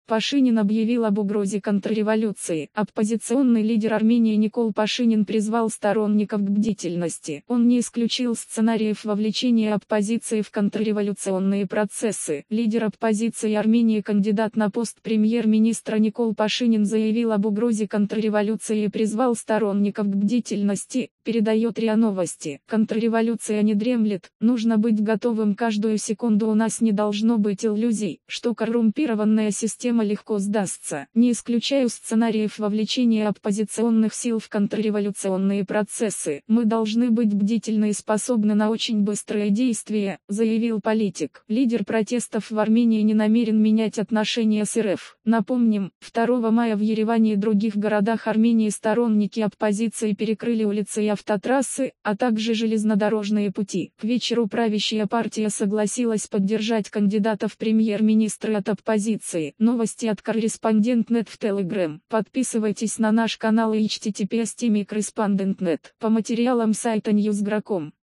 Пашинин объявил об угрозе контрреволюции. Оппозиционный лидер Армении Никол Пашинин призвал сторонников к бдительности. Он не исключил сценариев вовлечения оппозиции в контрреволюционные процессы. Лидер оппозиции Армении, кандидат на пост премьер-министра Никол Пашинин заявил об угрозе контрреволюции и призвал сторонников к бдительности, передает РИА Новости. Контрреволюция не дремлет, нужно быть готовым каждую секунду. У нас не должно быть иллюзий, что коррумпированная система легко сдастся. Не исключаю сценариев вовлечения оппозиционных сил в контрреволюционные процессы. Мы должны быть бдительны и способны на очень быстрые действия, заявил политик. Лидер протестов в Армении не намерен менять отношения с РФ. Напомним, 2 мая в Ереване и других городах Армении сторонники оппозиции перекрыли улицы и автотрассы, а также железнодорожные пути. К вечеру правящая партия согласилась поддержать кандидата в премьер-министры от оппозиции. Новости от Корреспондент.нет в Telegram. Подписывайтесь на наш канал и https://correspondent.net. По материалам сайта Newsgro.com.